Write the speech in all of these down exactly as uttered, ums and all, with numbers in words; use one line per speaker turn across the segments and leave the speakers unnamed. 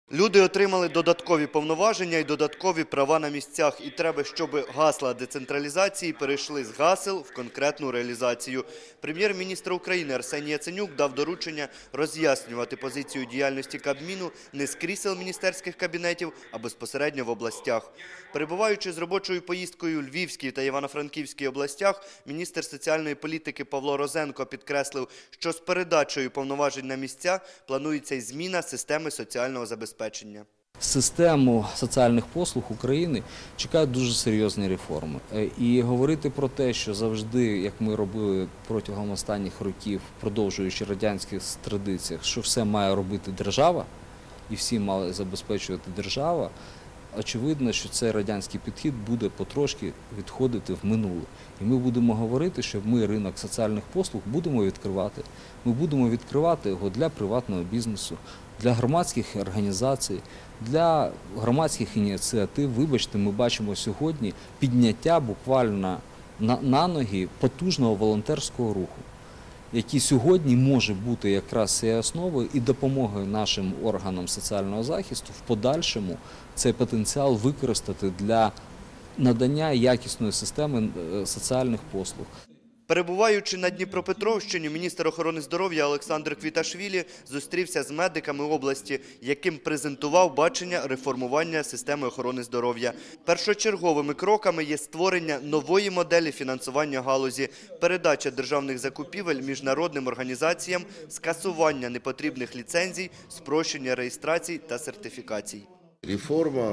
Люди отримали додаткові повноваження і додаткові права на місцях. І треба, щоб гасла децентралізації перейшли з гасел в конкретну реалізацію. Прем'єр-міністр України Арсеній Яценюк дав доручення роз'яснювати позицію діяльності Кабміну не з крісел міністерських кабінетів, а безпосередньо в областях. Перебуваючи з робочою поїздкою у Львівській та Івано-Франківській областях, міністр соціальної політики Павло Розенко підкреслив, що з передачею повноважень на місця планується й зміна системи соціального забезпечення.
Систему соціальних послуг України чекають дуже серйозні реформи. І говорити про те, що завжди, як ми робили протягом останніх років, продовжуючи радянські традиції, що все має робити держава, і всі мали забезпечувати держава, очевидно, що цей радянський підхід буде потрошки відходити в минуле. І ми будемо говорити, що ми ринок соціальних послуг будемо відкривати. Ми будемо відкривати його для приватного бізнесу, для громадських організацій, для громадських ініціатив. Вибачте, ми бачимо сьогодні підняття буквально на, на ноги потужного волонтерського руху, який сьогодні може бути якраз цією основою і допомогою нашим органам соціального захисту в подальшому цей потенціал використати для надання якісної системи соціальних послуг.
Перебуваючи на Дніпропетровщині, міністр охорони здоров'я Олександр Квіташвілі зустрівся з медиками області, яким презентував бачення реформування системи охорони здоров'я. Першочерговими кроками є створення нової моделі фінансування галузі, передача державних закупівель міжнародним організаціям, скасування непотрібних ліцензій, спрощення реєстрацій та сертифікацій.
Реформа,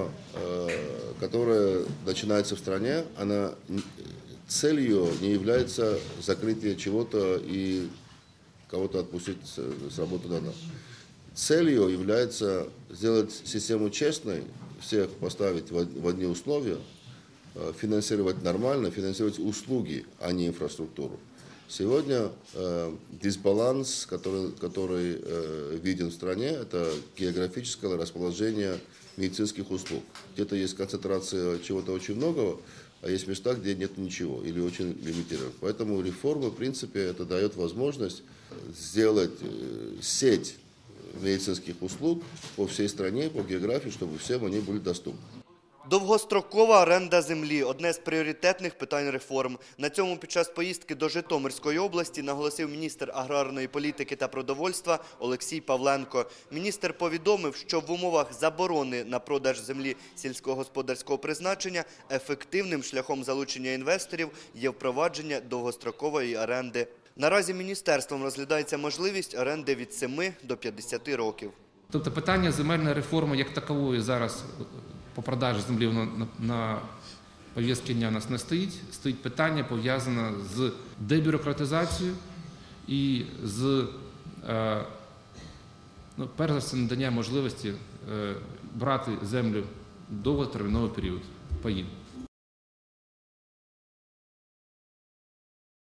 которая начинается в стране, она... Целью не является закрытие чего-то и кого-то отпустить с работы на нас. Целью является сделать систему честной, всех поставить в одни условия, финансировать нормально, финансировать услуги, а не инфраструктуру. Сегодня э, дисбаланс, который, который э, виден в стране, это географическое расположение медицинских услуг. Где-то есть концентрация чего-то очень многого, а есть места, где нет ничего или очень лимитировано. Поэтому реформа, в принципе, это дает возможность сделать сеть медицинских услуг по всей стране, по географии, чтобы всем они были доступны.
Довгострокова оренда землі – одне з пріоритетних питань реформ. На цьому під час поїздки до Житомирської області наголосив міністр аграрної політики та продовольства Олексій Павленко. Міністр повідомив, що в умовах заборони на продаж землі сільськогосподарського призначення ефективним шляхом залучення інвесторів є впровадження довгострокової оренди. Наразі міністерством розглядається можливість оренди від семи до п'ятдесяти років.
Тобто питання земельної реформи як такової зараз по продажі землі на, на повістці дня у нас не стоїть. Стоїть питання, пов'язане з дебюрократизацією і з, е, ну, перш за все, надання можливості е, брати землю в довготерміновий період, паїв.